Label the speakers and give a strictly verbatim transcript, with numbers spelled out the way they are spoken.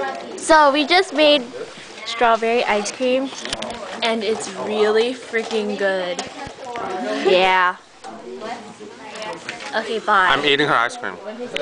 Speaker 1: So we just made strawberry ice cream and it's really freaking good. Yeah. Okay, bye.
Speaker 2: I'm eating her ice cream.